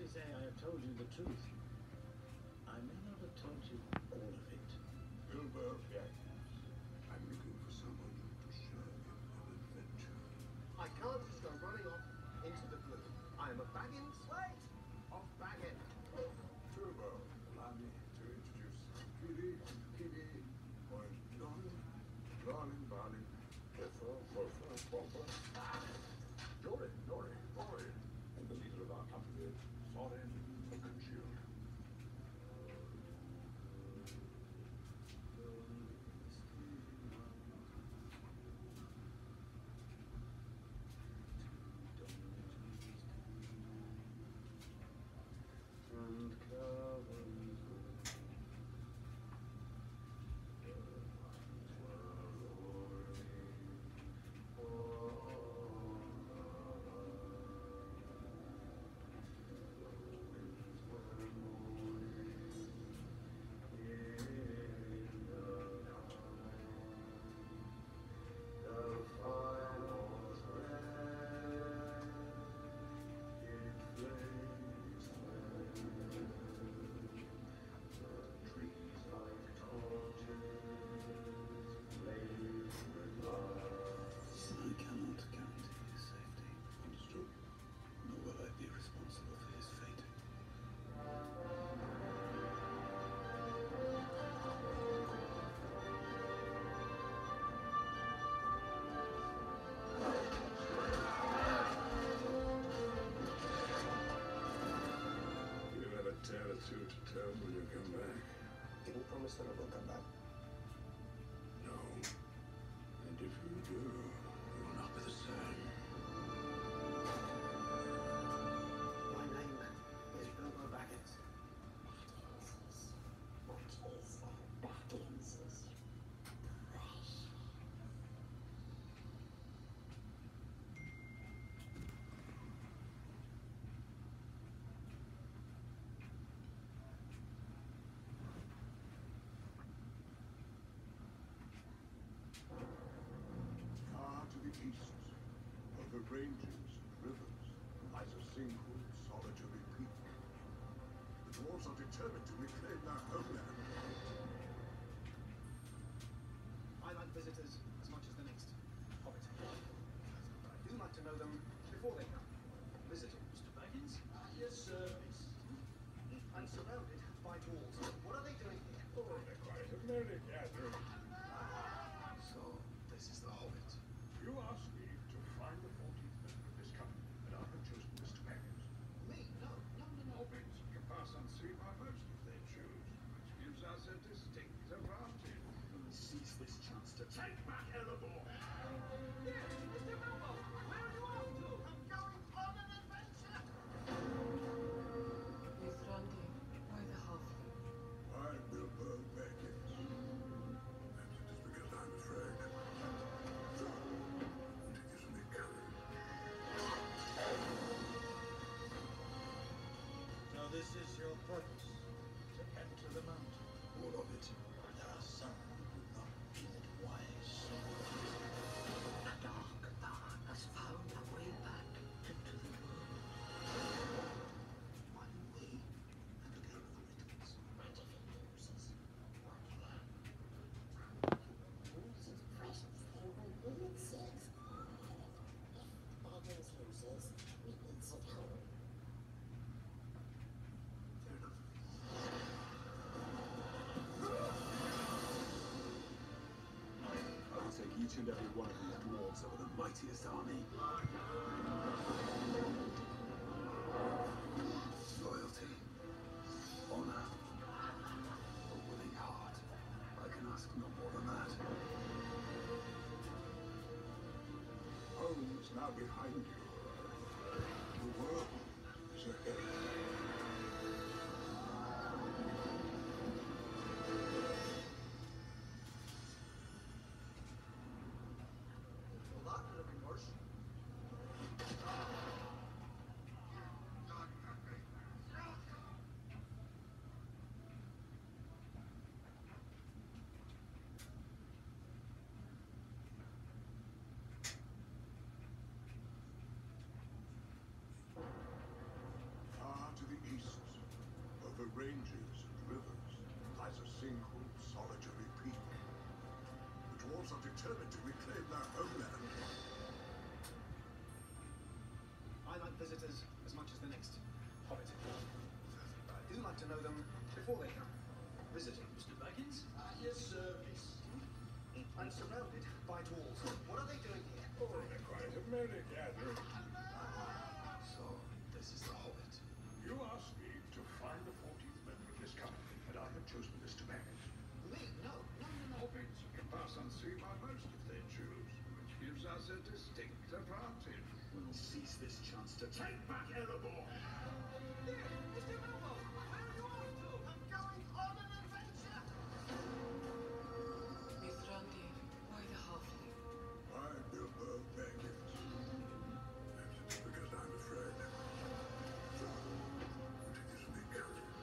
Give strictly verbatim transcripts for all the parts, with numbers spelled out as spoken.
honestly say I have told you the truth. I may not have told you all of it. Bilbo Baggins. I'm looking for someone to share an adventure. I can't just go running off into the blue. I am a Baggins. Wait! Off Baggins. Bilbo, allow me to introduce Kitty, Kitty, my darling, darling, darling, Puffer, Puffer, Puffer, Nori, Nori, Nori, and the leader of our company, Soren Oakenshield. And cavalry. I cannot guarantee his safety. Understood. Nor will I be responsible for his fate. You have a tale or two to tell when you come back. Can you promise that I will come back? No. And if you do, you will not be the same. My name is Bilbo Baggins. What is Baggins's precious? Far to the east, over ranges and rivers, lies a single solitary peak. The dwarves are determined to reclaim their homeland. I like visitors as much as the next hobbit. But I do like to know them before they come. Visiting. Mister Baggins? Yes, sir. I'm surrounded by dwarves. What are they doing here? Oh, they're quite a merry gathering. So, this is the hobbit. You asked me to find the fourteenth member of this company, and I have chosen Mister Baggins. Me? No, no, no, no. Hobbits can pass unseen by most if they choose, which gives us a distinct advantage. Seize this chance to take back Erebor. Here, Mister Bilbo, where are you off to? I'm going on an adventure. With Randi, why the halfling? I, Bilbo Baggins. Perhaps it is because I'm afraid. It gives me courage. So this is your purpose, to enter the mountain. All of it. There are some who do not deem it wise. The dark power has found a way back into the world. One way, and again the riddles. And if it loses, what then? Loses precious thing will need six. If Baggins loses, we need some help. Fair enough. I will take each and every one of these dwarves over the mightiest army. Loyalty, honor, a willing heart. I can ask no more than that. Home is now behind you. The world is ahead. Well, that could have been worse. determined to reclaim their homeland. I like visitors as much as the next hobbit. But I do like to know them before they come visiting. Mister Baggins? Yes, sir, miss. I'm surrounded by dwarves. What are they doing here? Oh, they're quite a merry gathering. So, this is the Hobbit. You asked me to find the fourteenth member of this company, and I have chosen Mister Baggins. Me? No, no, no, no. Hobbits can pass unseen by most if they choose, which gives us a distinct advantage. We'll seize this chance to take back Erebor. Here, Mister Bilbo, where are you off to? I'm going on an adventure. Mithrandir, why the halfling? I'm Bilbo Baggins. It's because I'm afraid. It gives me courage.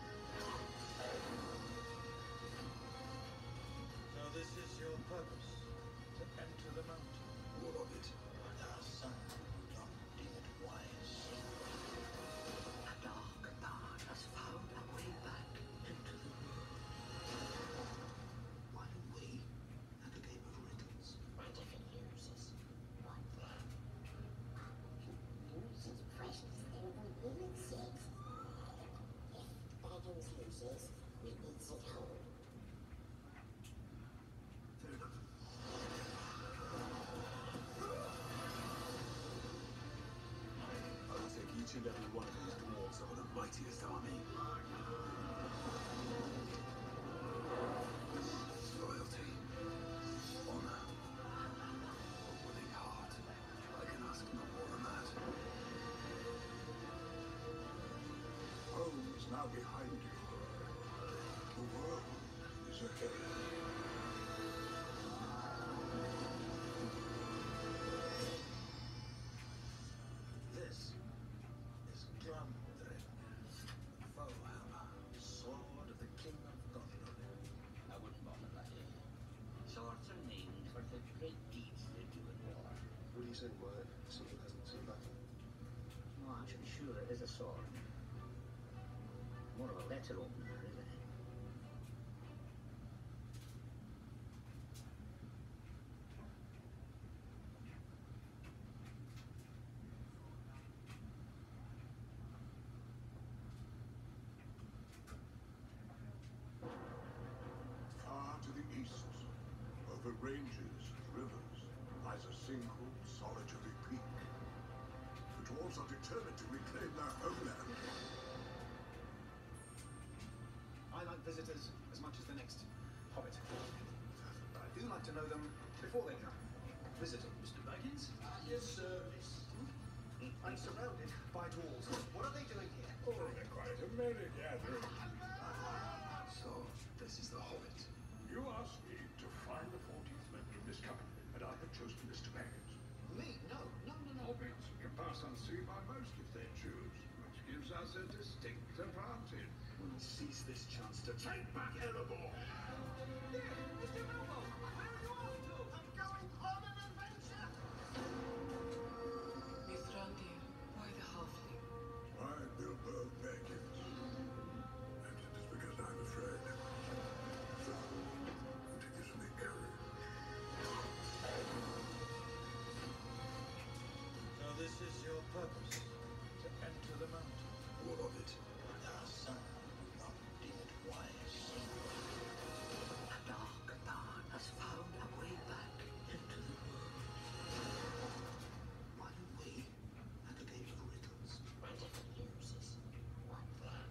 So this is your purpose, to enter the mountain. What of it? Our son, not-dead wise. A dark path has found a way back into the world. Why do we at the Game of Riddles? By different uses. What? Uses precious thing we need six. If Baggins loses, we need six home. Fair enough. I'll take each and every one of these dwarves over the mightiest army. Loyalty, honor, a willing heart. I can ask no more than that. Home is now behind you. The world is ahead. This is Glamdring, Foehammer, sword of the King of Gondor. I wouldn't bother, laddie. Swords are named for the great deeds they do in war. What do you say, Wyatt? Someone hasn't seen battle. Oh, I'm pretty sure it is a sword. More of a letter opener, isn't it? Far to the east, over ranges and rivers, lies a single solitary peak. The dwarves are determined to reclaim their homeland. I like visitors as much as the next hobbit. But I do like to know them before they come visiting. Mister Baggins? Yes, sir, miss. I'm surrounded by dwarves. What are they doing here? Oh, they're quite a merry gathering. So, this is the Hobbit. You asked me to find the fourteenth member of this company, and I have chosen Mister Baggins. Me? No, no, no, no. Hobbits can pass unseen by most if they choose, which gives us a distinct advantage. We'll seize this chance to take back Erebor. Here, Mister Bilbo, where are you off to? I'm going on an adventure. Mithrandir, why the halfling? I'm Bilbo Baggins. And it is because I'm afraid. It gives me courage. So this is your purpose, to enter the mountain. What of it? Our son, not-dead wise. A dark path has found a way back into the world. Why do we at the Game of Riddles? By different uses. What?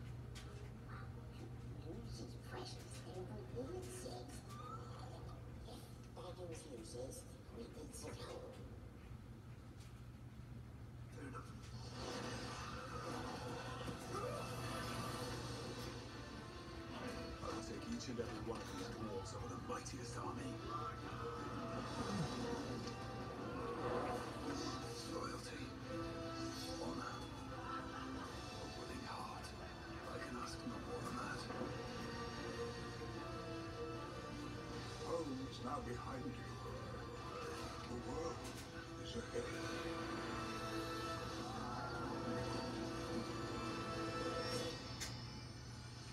Uses precious thing we need six. If Baggins loses, we need six home. Fair enough. I'll take each and every one of these dwarves over the mightiest army. Loyalty, honor, a willing heart. I can ask no more than that. Home is now behind you. The world is ahead.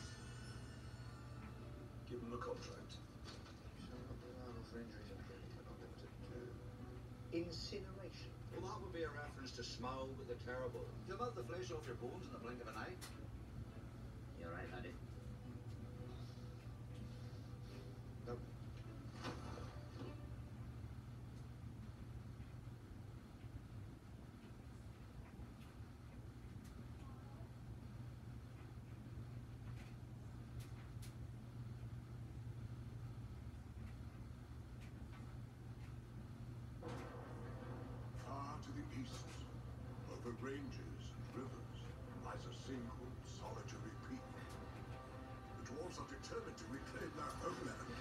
Give him the contract. Ranger isn't really, but incineration. Well, that would be a reference to Smaug the Terrible. He'll melt the flesh off your bones in the blink of an eye. You're right, laddie. No. Far to the east, over ranges and rivers, lies a single solitary peak. The dwarves are determined to reclaim their homeland.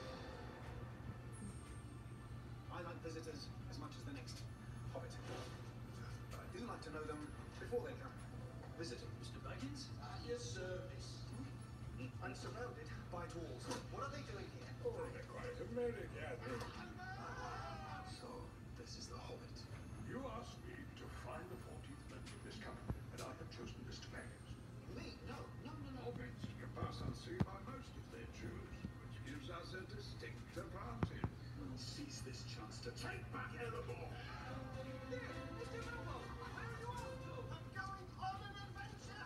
I like visitors as much as the next hobbit. But I do like to know them before they come. Visiting, Mister Baggins? Ah, yes, sir, miss. I'm surrounded by dwarves. What are they doing here? Oh, they're quite a merry gathering. So, this is the Hobbit. You asked me to find the fourteenth member of this company, and I have chosen Mister Baggins. Me? No, no, no, no. Hobbits can pass unseen by most if they choose, which gives us a distinct advantage. We'll seize this chance to take back Erebor. There, Mister Bilbo, where are you off to? I'm going on an adventure.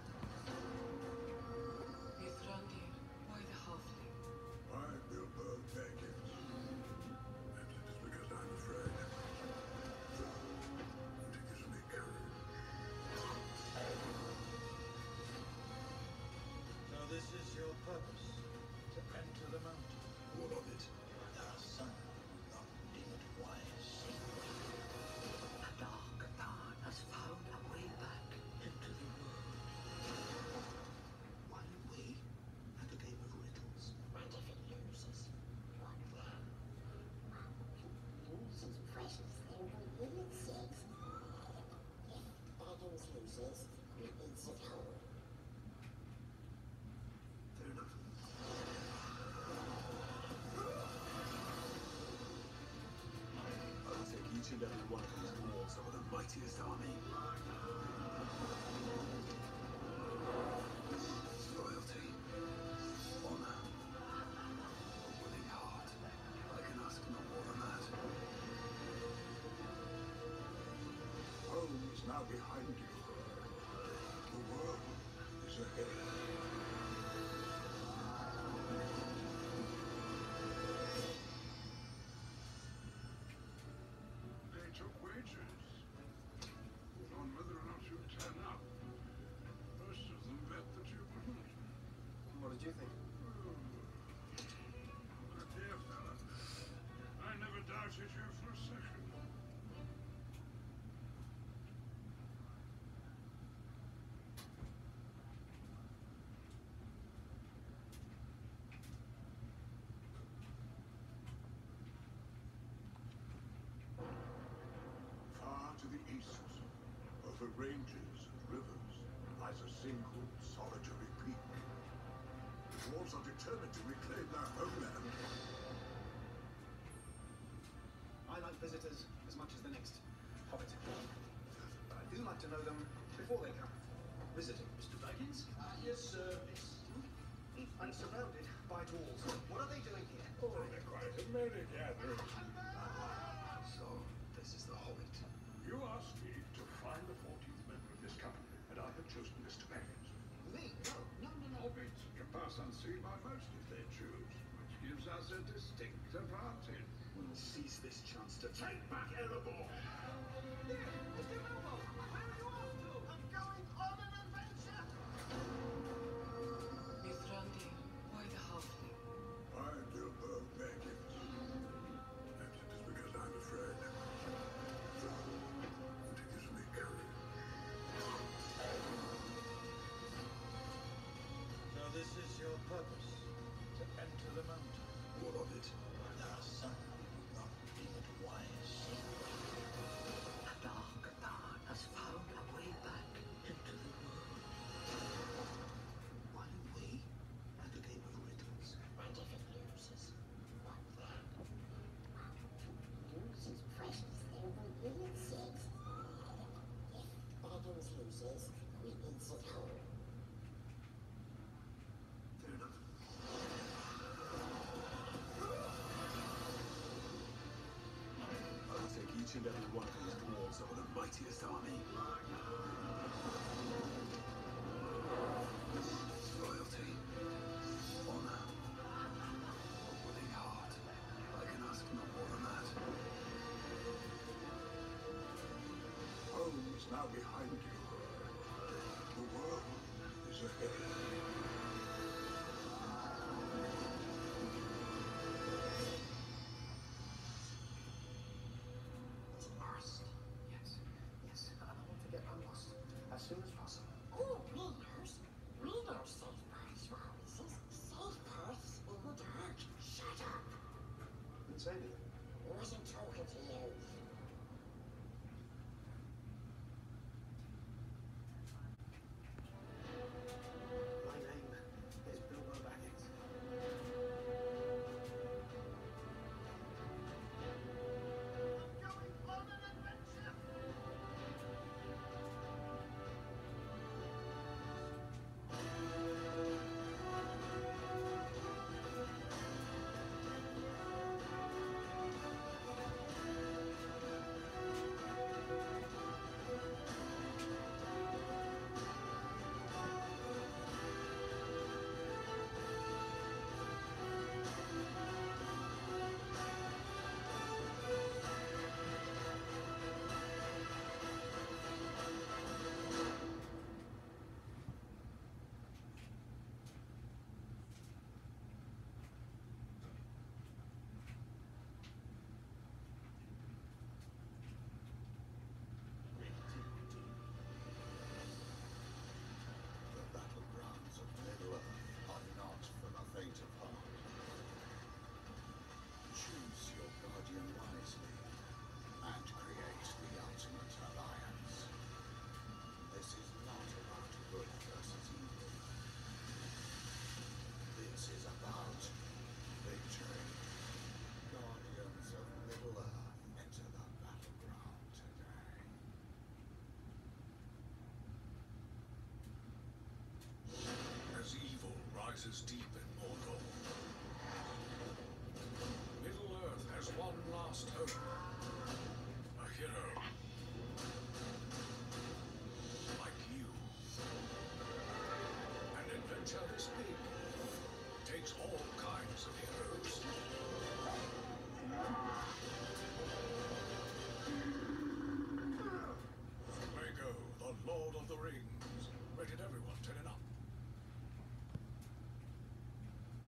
Mithrandir, why the halfling? I, Bilbo Baggins. And it is because I'm afraid. It gives me courage. So this is your purpose, to enter the mountain. What of it? There are some who will not deem it wise. The dark path has found a way back into the world. One way and a game of riddles. And if it loses, what then? Loses precious, then we need six. If Baggins loses, we need six home. Fair enough. I'll take each and every one of these dwarves over the mightiest army. Loyalty, honor, a willing heart. I can ask no more than that. Home is now behind you. The world is ahead. They took wages on whether or not you'd turn up. Most of them bet that you wouldn't. What did you think? My dear fella, I never doubted you for a second. Far to the east, over ranges and rivers, lies a single solitary peak. The dwarves are determined to reclaim their homeland. I like visitors as much as the next hobbit. But I do like to know them before they come. Visiting, Mister Baggins? Ah, yes, sir, miss. I'm surrounded by dwarves. What are they doing here? Oh, they're quite a merry gathering. So, this is the Hobbit. You asked me to find the fourteenth member of this company, and I have chosen Mister Baggins. Me? No, no, no, no. Hobbits can pass unseen by most if they choose, which gives us a distinct advantage. We'll seize this chance to take back Erebor. There, Mister Bilbo, where are you off to? I'm going on an adventure. Mithrandir, why the halfling? I, Bilbo Baggins. And it is because I'm afraid. It gives me courage. So this is your purpose, to enter the mountain. What of it? There are some who will not deem it wise. The dark path has mightiest army. Loyalty, honor, a willing heart. I can ask no more than that. Home is now behind you. The world is ahead.